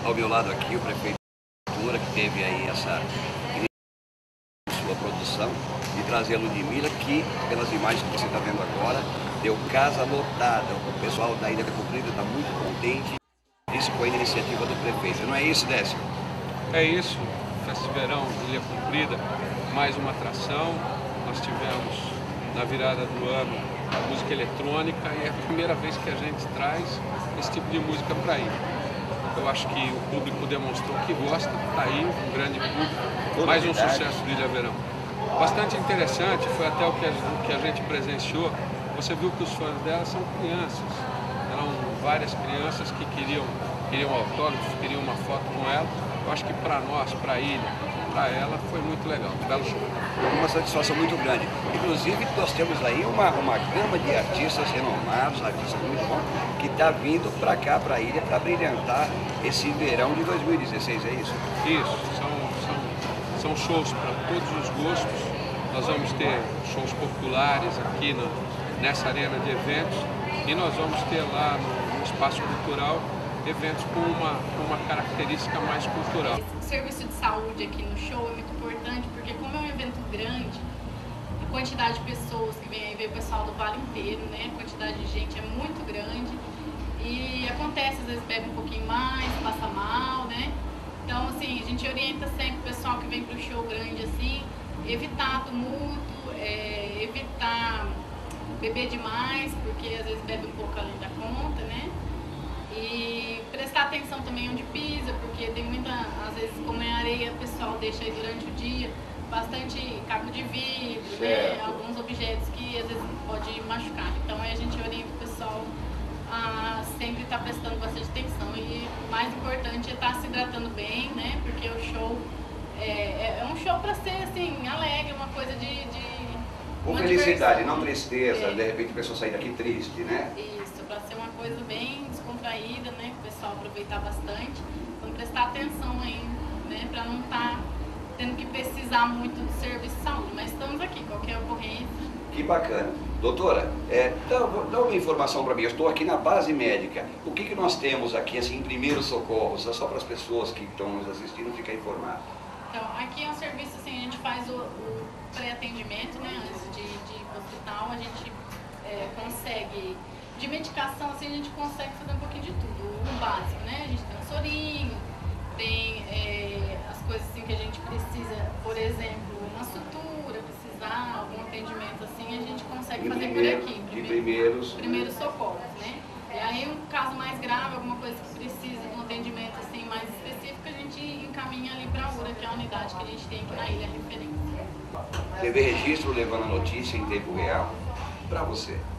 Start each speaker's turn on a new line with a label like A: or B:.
A: Ao meu lado aqui o prefeito que teve aí essa sua produção de trazer a Ludmilla, que pelas imagens que você está vendo agora, deu casa lotada. O pessoal da Ilha Comprida está muito contente. Isso foi a iniciativa do prefeito, não é isso, Décio?
B: É isso, Festa de Verão, Ilha Comprida, mais uma atração. Nós tivemos na virada do ano a música eletrônica e é a primeira vez que a gente traz esse tipo de música para a ilha. Eu acho que o público demonstrou que gosta, está aí, um grande público, mais um sucesso do Ilha Verão. Bastante interessante, foi até o que a gente presenciou. Você viu que os fãs dela são crianças, eram várias crianças que queriam autógrafos, queriam uma foto com ela. Eu acho que para nós, para a ilha, para ela, foi muito legal, um belo show.
A: Uma satisfação muito grande. Inclusive, nós temos aí uma gama de artistas renomados, artistas muito bons, que está vindo para cá, para a ilha, para brilhantar esse verão de 2016, é isso?
B: Isso, são shows para todos os gostos. Nós vamos ter shows populares aqui nessa arena de eventos e nós vamos ter lá no Espaço Cultural eventos com uma característica mais cultural.
C: O serviço de saúde aqui no show é muito importante porque como é um evento grande, a quantidade de pessoas que vem aí, vem o pessoal do Vale inteiro, né? A quantidade de gente é muito grande e acontece, às vezes bebe um pouquinho mais, passa mal, né? Então, assim, a gente orienta sempre o pessoal que vem para o show grande, assim, evitar tumulto, evitar beber demais, porque às vezes bebe um pouco além da conta, né? E prestar atenção também onde pisa, porque tem muita, às vezes como é areia, o pessoal deixa aí durante o dia bastante caco de vidro, né? Alguns objetos que às vezes pode machucar. Então aí a gente orienta o pessoal a sempre estar prestando bastante atenção e o mais importante é estar se hidratando bem, né? Porque o show é um show para ser assim, alegre, uma coisa
A: com felicidade, não tristeza, de repente a pessoa sair daqui triste, né?
C: Isso, para ser uma coisa bem descontraída, né? O pessoal aproveitar bastante. Vamos prestar atenção aí, né? Para não estar tendo que precisar muito de serviço de saúde. Mas estamos aqui, qualquer ocorrência.
A: Que bacana. Doutora, dá uma informação para mim. Eu estou aqui na base médica. O que nós temos aqui, assim, em primeiros socorros? Só para as pessoas que estão nos assistindo ficar informado.
C: Então, aqui é um serviço, assim, a gente faz o pré-atendimento, né? Antes de ir para o hospital, a gente consegue, de medicação, assim, a gente consegue fazer um pouquinho de tudo. O básico, né? A gente tem um sorinho, tem as coisas assim que a gente precisa, por exemplo, uma sutura, precisar, algum atendimento assim, a gente consegue fazer por aqui. Primeiros socorros, né? E aí, um caso mais grave, alguma coisa que precisa de um atendimento assim mais específico, a gente encaminha ali para a URA, que é a unidade que a gente tem aqui na ilha, referência.
A: TV Registro levando a notícia em tempo real para você.